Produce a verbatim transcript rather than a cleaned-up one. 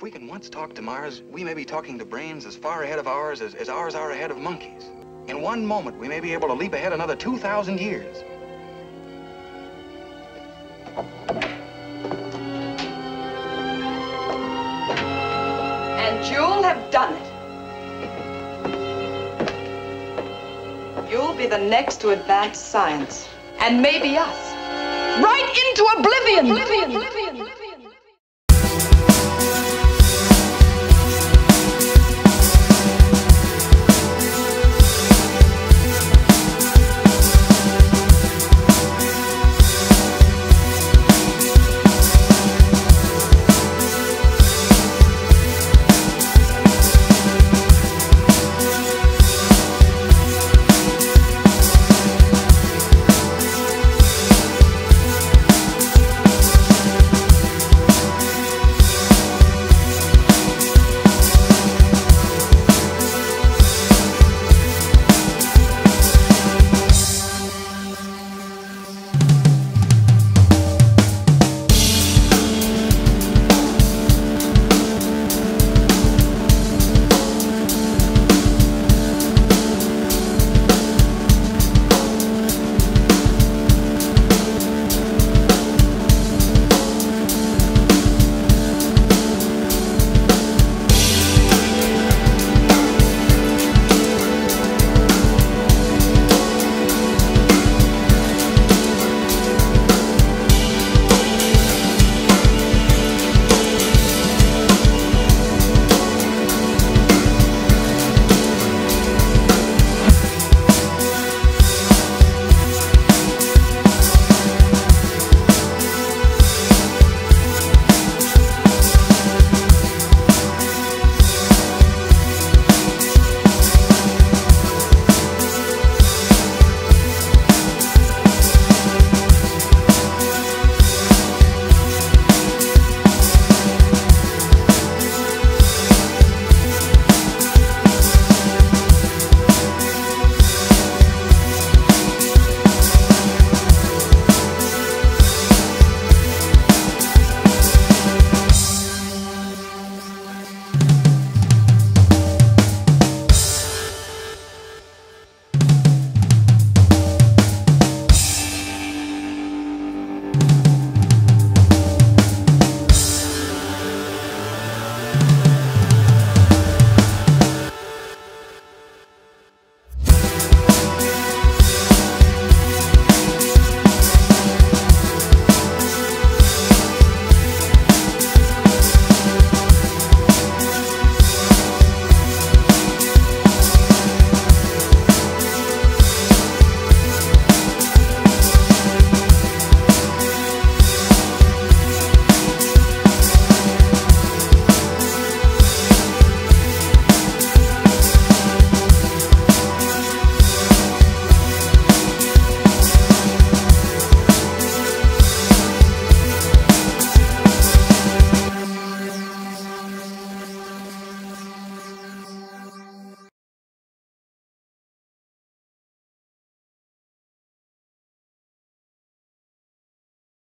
If we can once talk to Mars, we may be talking to brains as far ahead of ours as, as ours are ahead of monkeys. In one moment, we may be able to leap ahead another two thousand years. And you'll have done it. You'll be the next to advance science. And maybe us. Right into oblivion! Oblivion! Oblivion!